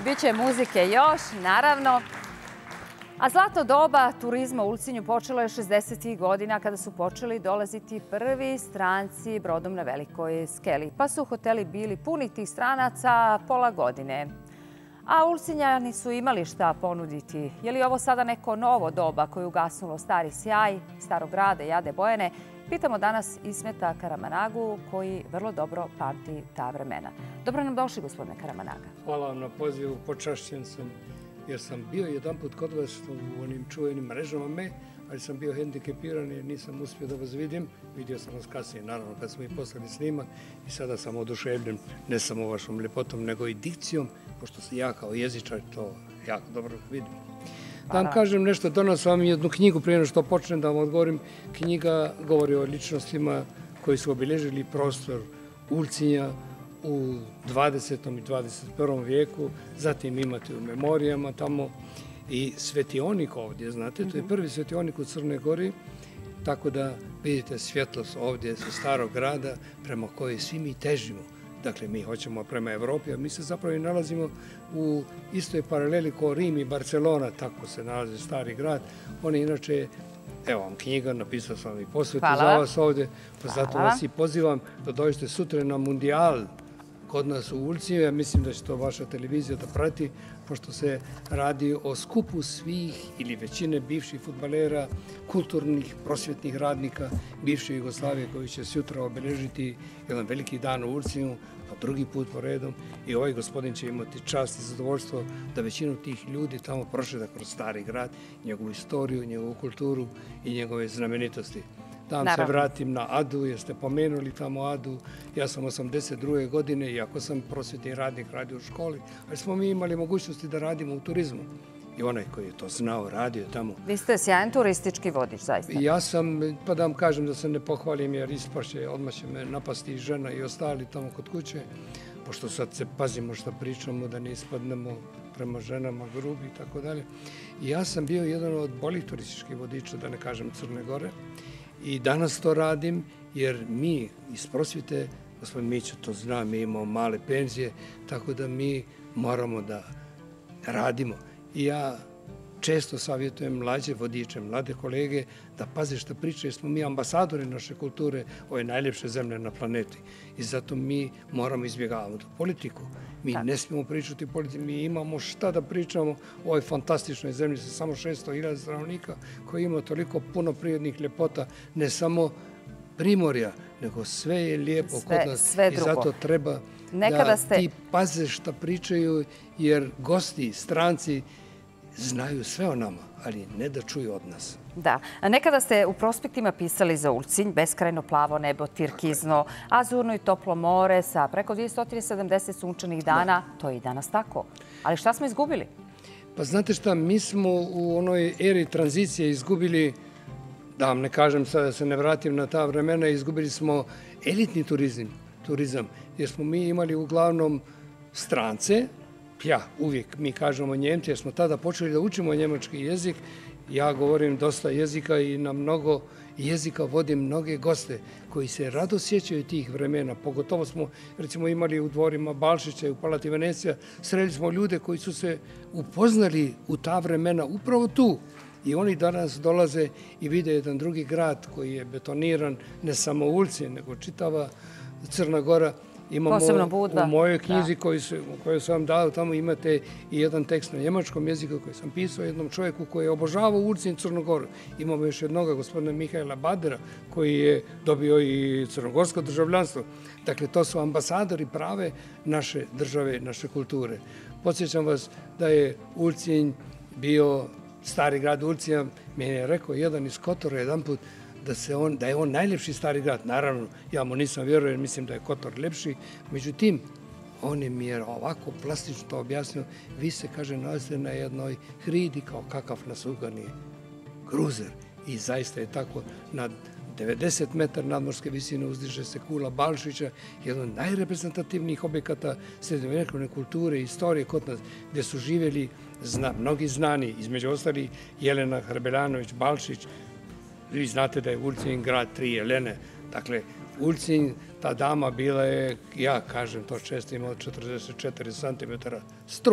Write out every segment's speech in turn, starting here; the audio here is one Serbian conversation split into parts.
Biće muzike još, naravno. A zlatno doba turizma u Ulcinju počelo je 60. godina kada su počeli dolaziti prvi stranci brodom na Velikoj skeli. Pa su hoteli bili puni tih stranaca pola godine. A Ulcinjani su imali šta ponuditi. Je li ovo sada neko novo doba koje je ugasnulo stari sjaj, starog grada i Ade Bojane? Pitamo danas Ismeta Karamanagu koji vrlo dobro pamti ta vremena. Dobro nam došli, gospodine Karamanaga. Hvala vam na pozivu, počašćen sam jer sam bio jedan put kod vas u onim čuvenim mrežama ali sam bio hendikepiran i nisam uspio da vas vidim. Vidio sam vas kasnije, naravno, kad smo i poslali snimak i sada sam oduševljen ne samo vašom ljepotom, nego i dikcijom, pošto se ja kao jezičar to jako dobro vidim. Da vam kažem nešto, donosim vam jednu knjigu prije nego što počnem da vam odgovorim. Knjiga govori o ličnostima koji su obilježili prostor Ulcinja u 20. i 21. vijeku. Zatim imate u memorijama tamo i svetionik ovdje, znate, to je prvi svetionik u Crnoj Gori, tako da vidite svjetlost ovdje sa starog grada prema kojoj svi mi težimo. Dakle, mi hoćemo prema Evropi, a mi se zapravo i nalazimo u istoj paraleli kao Rim i Barcelona, tako se nalazi stari grad. On je inače, evo vam knjiga, napisao sam i posvetu za vas ovdje, pa zato vas i pozivam da dođete sutra na Mundijal kod nas u Ulcinju. Ja mislim da će to vaša televizija da prati, pošto se radi o skupu svih ili većine bivših fudbalera, kulturnih, prosvjetnih radnika bivše Jugoslavije koji će sutra obeležiti jedan veliki dan u Ulcinju, pa drugi put po redom. I ovaj gospodin će imati čast i zadovoljstvo da većinu tih ljudi tamo prošeta kroz stari grad, njegovu istoriju, njegovu kulturu i njegove znamenitosti. Da vam se vratim na Adu, jer ste pomenuli tamo Adu. Ja sam 82. godine, iako sam prosvjetni radnik, radio u školi, ali smo mi imali mogućnosti da radimo u turizmu. I onaj koji je to znao, radio tamo. Vi ste sjajan turistički vodič, zaista. Ja sam, pa da vam kažem da se ne pohvalim, jer ispašće, odmah će me napasti i žena i ostali tamo kod kuće, pošto sad se pazimo što pričamo, da ne ispadnemo prema ženama grubi i tako dalje. I ja sam bio jedan od boljih turističkih vodiča, da ne kažem Crne Gore. I danas to radim jer mi iz prosvjete, gospodin Mićo to zna, mi imamo male penzije, tako da mi moramo da radimo. I ja često savjetujem mlađe vodiče, mlade kolege da paze što pričaju, jer smo mi ambasadori naše kulture, ove najljepše zemlje na planeti. I zato mi moramo izbjegavati politiku. Mi ne smijemo pričati politiku, mi imamo šta da pričamo o ovoj fantastičnoj zemlji sa samo 600.000 stanovnika koji ima toliko puno prirodnih ljepota, ne samo primorja, nego sve je lijepo kod nas i zato treba da ti paze što pričaju, jer gosti, stranci znaju sve o nama, ali ne da čuju od nas. Da. Nekada ste u prospektima pisali za Ulcinj, beskrajno plavo nebo, tirkizno, azurno i toplo more sa preko 270 sunčanih dana. To je i danas tako. Ali šta smo izgubili? Pa znate šta, mi smo u onoj eri tranzicije izgubili, da vam ne kažem sada da se ne vratim na ta vremena, izgubili smo elitni turizam, jer smo mi imali uglavnom strance. Ja, uvijek mi kažemo Njemci, jer smo tada počeli da učimo njemački jezik. Ja govorim dosta jezika i na mnogo jezika vodim mnoge goste koji se rado sjećaju tih vremena. Pogotovo smo, recimo, imali u dvorima Balšića i u Palati Venecija, sreli smo ljude koji su se upoznali u ta vremena upravo tu. I oni danas dolaze i vide jedan drugi grad koji je betoniran, ne samo Ulcinj, nego čitava Crna Gora. Imamo u mojoj knjizi koju sam vam dao, tamo imate i jedan tekst na njemačkom jeziku koji sam pisao jednom čovjeku koji je obožavao Ulcinj i Crnu Goru. Imamo još jednoga, gospodina Mihajla Badera, koji je dobio i crnogorsko državljanstvo. Dakle, to su ambasadori prave naše države, naše kulture. Podsjećam vas da je Ulcinj bio stari grad Ulcinja. Meni je rekao jedan iz Kotora jedan put da je on najljepši stari grad. Naravno, ja mu nisam vjerovao jer mislim da je Kotor ljepši. Međutim, on mi je ovako plastično to objasnio. Vi se, kaže, nalazite na jednoj hridi kao kakav nasugani kruzer. I zaista je tako. Na 90 metara nadmorske visine uzdiže se kula Balšića, jedan od najreprezentativnijih objekata srednjovjekovne kulture i istorije kod nas, gdje su živjeli mnogi znani, između ostali Jelena Hrebeljanović, Balšić. Vi znate da je Ulcinj grad 3 Jelene. Dakle, Ulcinj, ta dama bila je, ja kažem to često, imala 44 cm struku.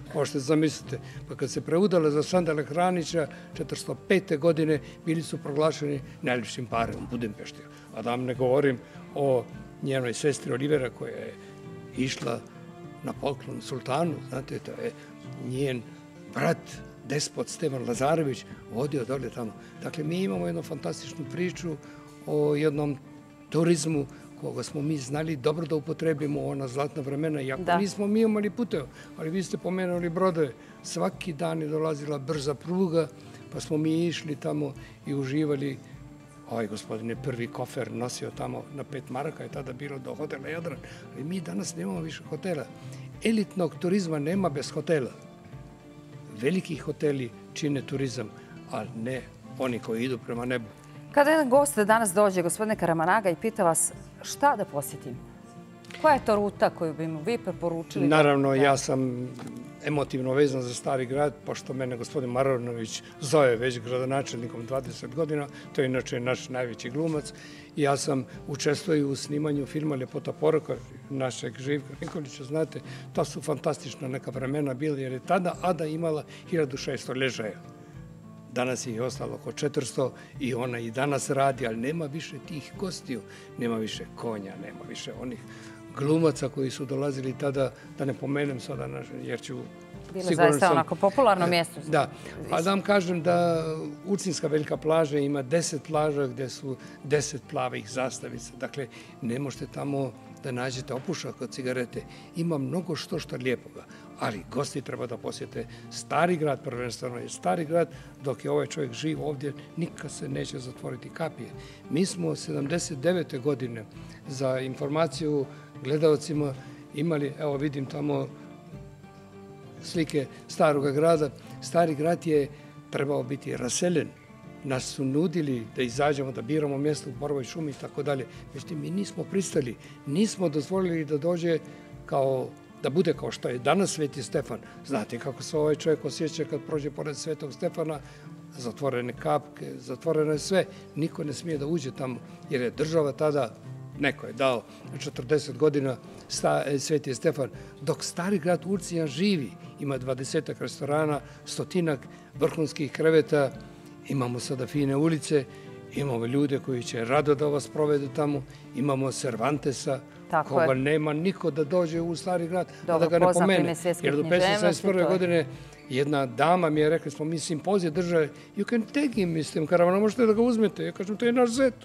Možete zamislite. Pa kad se preudala za Sandela Hranića, 405. godine bili su proglašeni najljepšim parem u Budimpešti. A da vam ne govorim o njenoj sestri Olivera koja je išla na poklon sultanu. Znate, to je njen brat, despot Stevan Lazarević, vodio dole tamo. Dakle, mi imamo jednu fantastičnu priču o jednom turizmu koga smo mi znali dobro da upotrebimo u ona zlatna vremena, iako nismo mi imali puteva. Ali vi ste pomenuli brodove. Svaki dan je dolazila brza pruga, pa smo mi išli tamo i uživali. Ovaj gospodin je prvi kofer nosio tamo na 5 maraka, je tada bilo do hotela Jadran. Ali mi danas nemamo više hotela. Elitnog turizma nema bez hotela. Veliki hoteli čine turizam, ali ne oni koji idu prema nebu. Kada jedan gost danas dođe, gospodine Karamanaga, i pita vas šta da posjetim, koja je to ruta koju bi mu vi preporučili? Naravno, ja sam emotivno vezan za Stari grad, pošto mene gospodin Marovnović zove već gradonačelnikom 20 godina, to je inače naš najveći glumac. Ja sam učestvovao u snimanju filma Ljepota poroka našeg Živka Nikolića, znate, to su fantastična neka vremena bili, jer je tada Ada imala 1600 ležaja. Danas je ostalo oko 400 i ona i danas radi, ali nema više tih gostiju, nema više konja, nema više onih glumaca koji su dolazili tada, da ne pomenem sada, jer ću... Bilo zaista onako popularno mjesto. Da, a da vam kažem da Ulcinjska velika plaža ima 10 plaža gde su 10 plavih zastavica. Dakle, ne možete tamo da nađete opušak od cigarete. Ima mnogo što lijepoga, ali gosti treba da posjete Stari grad, prvenstveno je Stari grad, dok je ovaj čovjek živ ovdje, nikad se neće zatvoriti kapije. Mi smo 79. godine, za informaciju gledalcima, imali, evo vidim tamo slike Starog grada. Stari grad je trebao biti raseljen. Nas su nudili da izađemo, da biramo mjesto u Borovoj šumi i tako dalje. Međutim, mi nismo pristali. Nismo dozvolili da dođe da bude kao što je danas Sveti Stefan. Znate kako se ovaj čovjek osjeća kad prođe pored Svetog Stefana, zatvorene kapke, zatvoreno je sve. Niko ne smije da uđe tamo, jer je država tada, neko je dao 40 godina Sveti Stefan, dok Stari grad Ulcinja živi. Ima 20 restorana, 100 vrhunskih kreveta, imamo sada fine ulice, imamo ljude koji će rado da vas provedu tamo, imamo Cervantesa, koga nema niko da dođe u Stari grad, a da ga ne pomene. Jer do 571. godine jedna dama mi je rekla, smo mi simpozije države, you can take him, mislim, Karavana, možete da ga uzmete. Ja kažem, to je naš zet.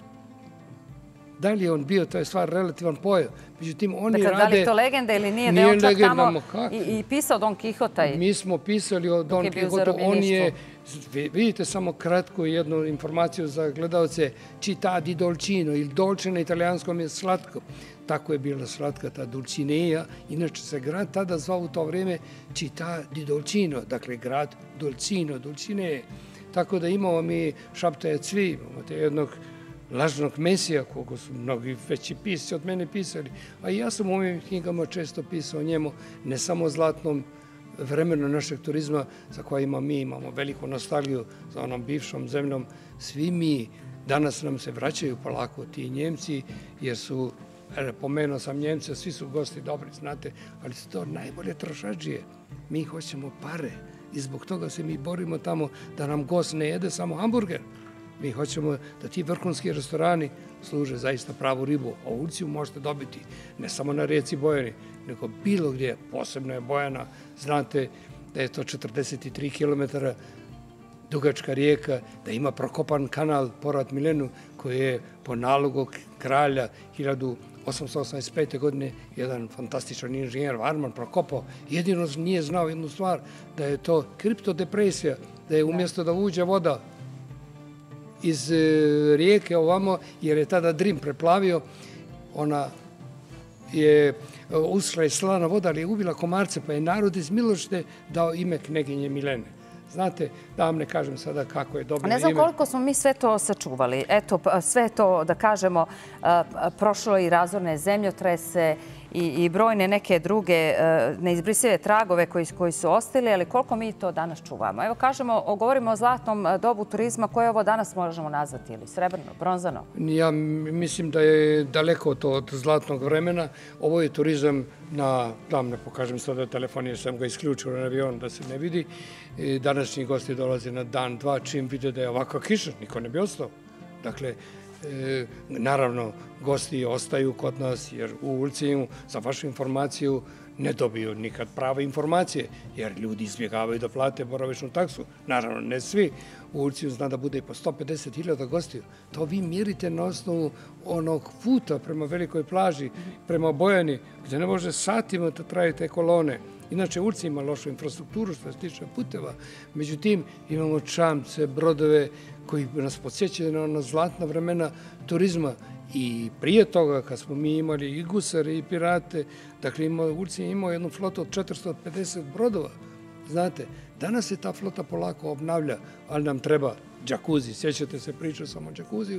Da li je on bio, to je stvar relativan pojam. Međutim, oni rade... Da li je to legenda ili nije? Da je on čak tamo i pisao Don Quixota? Mi smo pisali o Don Quixotu. On je, vidite samo kratko jednu informaciju za gledalce, città di dolcino, ili dolce na italijanskom je slatko. Tako je bila slatka ta Dulcinea. Inače se grad tada zvao u to vreme città di dolcino, dakle grad Dulcino, Dulcinea. Tako da imamo mi Šaptajac svi, imate jednog lažnog mesija, koliko su mnogi veći pisci od mene pisali. A i ja sam u ovim knjigama često pisao o njemu, ne samo o zlatnom vremenu našeg turizma, za kojima mi imamo veliku nostalgiju za onom bivšom zemljom. Svi mi, danas nam se vraćaju polako ti Njemci, jer su, pomenuo sam Njemce, svi su gosti dobri, znate, ali su to najbolje trošadžije. Mi hoćemo pare i zbog toga se mi borimo tamo da nam gost ne jede samo hamburger. Mi hoćemo da ti vrhunski restorani služe zaista pravu ribu. A u Ulciju možete dobiti ne samo na rijeci Bojani, nego bilo gdje. Posebno je Bojana. Znate da je to 43 km dugačka rijeka, da ima prokopan kanal Porat Milenu, koji je po nalogu kralja 1885. godine jedan fantastičan inženjer Varman prokopao. Jedino nije znao jednu stvar, da je to kriptodepresija, da je umjesto da uđe voda iz rijeke ovamo, jer je tada Drim preplavio, ona je ušla je slana voda, ali je ubila komarce, pa je narod iz Milošte dao ime kneginje Milene. Znate, da vam ne kažem sada kako je dobilo ime. Ne znam koliko smo mi sve to sačuvali. Eto, sve to, da kažemo, prošlo i razorne zemljotrese i brojne neke druge neizbrisive tragove koji su ostali, ali koliko mi to danas čuvamo. Evo govorimo o zlatnom dobu turizma, koje ovo danas možemo nazvati, ili srebrno, bronzano? Ja mislim da je daleko to od zlatnog vremena. Ovo je turizam ne pokažem sada telefon jer sam ga isključio na avion da se ne vidi. Današnji gosti dolaze na dan, dva, čim vide da je ovakva kiša, niko ne bi ostao. Dakle, naravno, gosti ostaju kod nas jer u Ulcinju, za vašu informaciju, ne dobiju nikad prave informacije, jer ljudi izbjegavaju da plate boravišnu taksu. Naravno, ne svi. U Ulcinju zna da bude i po 150.000 gostiju. To vi mirite na osnovu onog puta prema Velikoj plaži, prema Bojani, gdje ne može satima da traju te kolone. Inače, Ulcinj ima lošu infrastrukturu što se tiče puteva. Međutim, imamo čamce, brodove koji nas podsjećaju na ona zlatna vremena turizma. I prije toga, kad smo mi imali i gusare i pirate, dakle, Ulcinj je imao jednu flotu od 450 brodova. Znate, danas se ta flota polako obnavlja, ali nam treba džakuzi. Sjećate se, pričao sam o džakuziju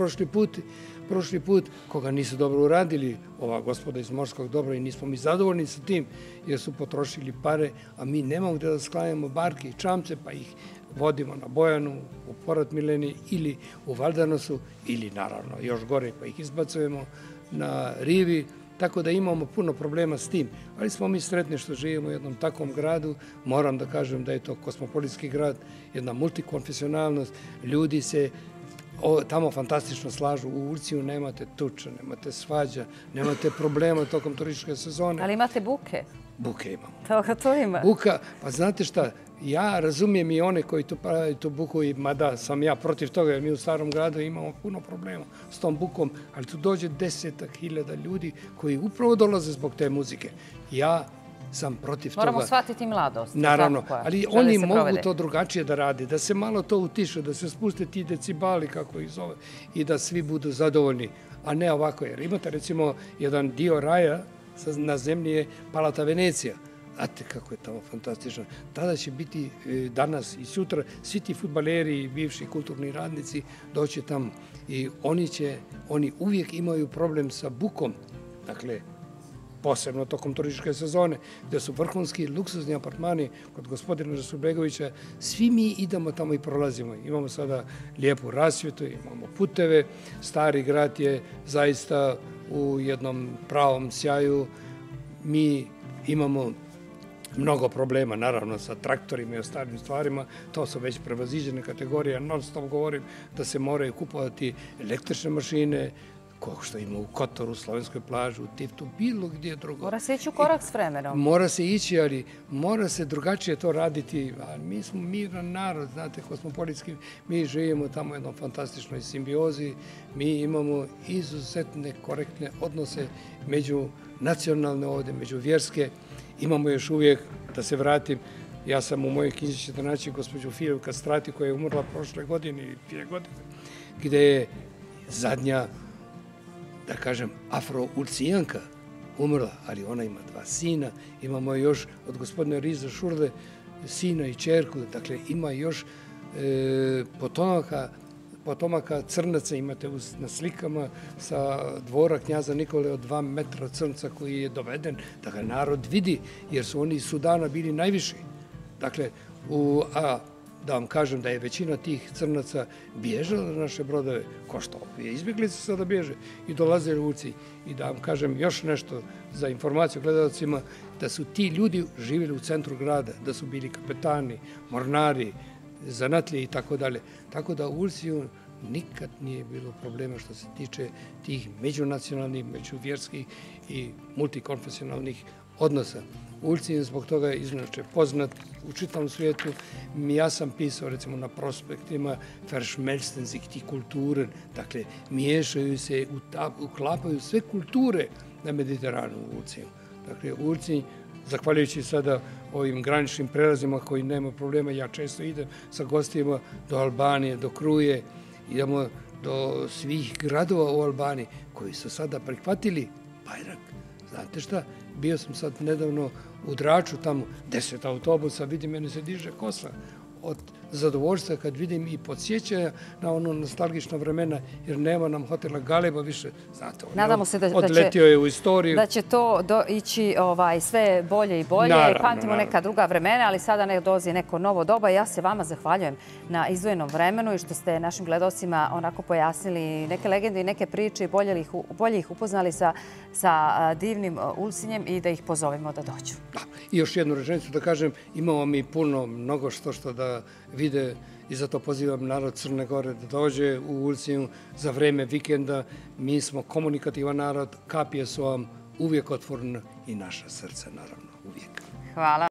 prošli put, koga nisu dobro uradili ova gospoda iz Morskog dobra i nismo mi zadovoljni sa tim, jer su potrošili pare, a mi nemamo gdje da sklanjamo barke i čamce, pa ih vodimo na Bojanu, u Porat Mileni ili u Valdanosu, ili naravno još gore, pa ih izbacujemo na rivi. Tako da imamo puno problema s tim, ali smo mi sretni što živimo u jednom takvom gradu. Moram da kažem da je to kosmopolitski grad, jedna multikonfesionalnost, ljudi se tamo fantastično slažu. U Ulcinju nemate tuča, nemate svađa, nemate problema tokom turističke sezone. Ali imate buke? Buke imamo. Toga to ima. Buka, pa znate šta, ja razumijem i one koji tu pravi tu buku, mada sam ja protiv toga, jer mi u starom gradu imamo puno problema s tom bukom, ali tu dođe 10.000 ljudi koji upravo dolaze zbog te muzike. Ja sam protiv toga. Moramo shvatiti mladost. Naravno, ali oni mogu to drugačije da radi, da se malo to utiše, da se spuste ti decibali, kako ih zove, i da svi budu zadovoljni, a ne ovako. Jer imate recimo jedan dio raja na zemlji je Palata Venecija. Znate kako je tamo fantastično. Tada će biti danas i sutra svi ti fudbaleri i bivši kulturni radnici doći tamo i oni uvijek imaju problem sa bukom. Dakle, posebno tokom turističke sezone, gdje su vrhunski luksuzni apartmani kod gospodina Rasulbegovića. Svi mi idemo tamo i prolazimo. Imamo sada lijepu rasvjetu, imamo puteve. Stari grad je zaista u jednom pravom sjaju. Mi imamo mnogo problema, naravno, sa traktorima i ostalim stvarima. To su već prevaziđene kategorije. Non stop govorim da se moraju kupovati električne mašine, kao što ima u Kotoru, u Slovenskoj plaži, u Tiftu, bilo gdje drugo. Mora se ići u korak s vremenom. Mora se ići, ali mora se drugačije to raditi. Mi smo miran narod, znate, kosmopolitski, mi živimo tamo u jednom fantastičnoj simbiozi. Mi imamo izuzetne, korektne odnose među nacionalne ovdje, među vjerske. Imamo još uvijek, da se vratim, ja sam u mojoj knjizi ćete naći gospođu Filip Kastrati koja je umrla prošle godine ili 2 godine, gdje je zadnja, da kažem, afro-ulcijanka umrla, ali ona ima 2 sina. Imamo još od gospodina Riza Šurde sina i čerku, dakle ima još potomaka crnaca, imate na slikama sa dvora knjaza Nikole od 2 metra crnca koji je doveden da ga narod vidi, jer su oni iz Sudana bili najviši. Dakle, da vam kažem da je većina tih crnaca bježala na naše brodove, ko što je izbjeglice sada bježe i dolaze u Ulcinj. I da vam kažem još nešto za informaciju gledalcima, da su ti ljudi živjeli u centru grada, da su bili kapetani, mornari, zanatlije i tako dalje. Tako da u Ulcinju nikad nije bilo problema što se tiče tih međunacionalnih, međuvjerskih i multikonfesionalnih odnosa. Ulcinj zbog toga je inače poznat u čitavom svijetu. Ja sam pisao recimo na prospektima verschmelzen sich die Kulturen, dakle miješaju se, uklapaju sve kulture na Mediteranu u Ulcinju. Dakle, Ulcinj, zahvaljujući sada ovim graničnim prelazima koji nema problema, ja često idem sa gostima do Albanije, do Kruje, idemo do svih gradova u Albaniji koji su sada prihvatili Bajrak. Znate šta? Bio sam sad nedavno u Draču, tamo 10 autobusa, vidi, mene se diže kosa od zadovoljstva kad vidim i podsjećanja na ono nostalgična vremena, jer nema nam hotela Galeba više, znate, odletio je u istoriju. Da će to ići sve bolje i bolje. Pamtimo neka druga vremena, ali sada ne dolazi neko novo doba. Ja se vama zahvaljujem na izdvojenom vremenu i što ste našim gledalcima onako pojasnili neke legende i neke priče i bolje ih upoznali sa divnim Ulcinjem i da ih pozovemo da dođu. I još jednu rečenicu da kažem, imamo mi mnogo što da vide i zato pozivam narod Crne Gore da dođe u Ulcinju za vreme vikenda. Mi smo komunikativan narod, kapije su vam uvijek otvorene i naša srca, naravno, uvijek. Hvala.